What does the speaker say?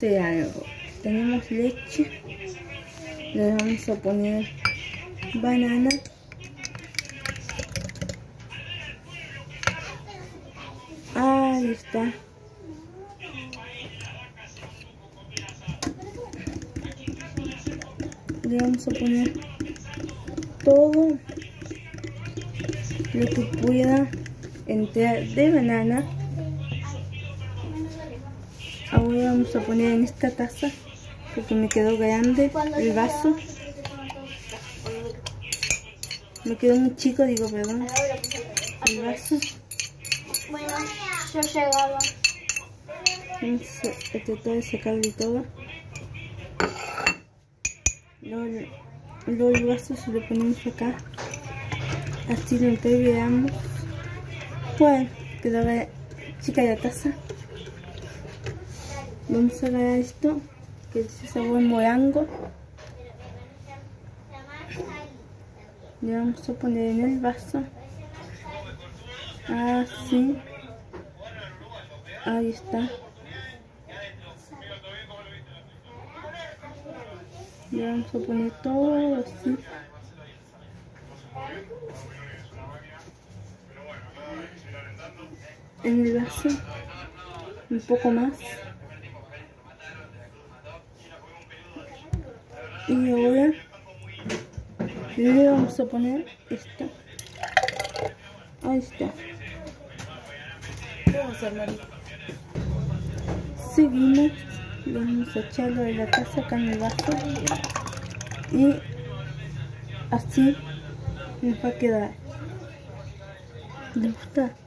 mostré algo. Tenemos leche, le vamos a poner banana, ahí está, le vamos a poner todo lo que pueda entrar de banana. Ahora vamos a poner en esta taza porque me quedó grande el vaso, me quedó muy chico, digo, perdón, el vaso. Bueno, yo llegaba. Vamos a tratar de sacarle todo. Luego el vaso se lo ponemos acá, así lo entreveramos. Bueno, quedó chica la taza. Vamos a agarrar esto, que es sabor morango. Le vamos a poner en el vaso. Así. Ahí está. Le vamos a poner todo así. En el vaso. Un poco más. Y ahora le vamos a poner esto. Ahí está. Seguimos. Vamos a echarlo de la taza acá en el vaso. Y así nos va a quedar. ¿Les gusta?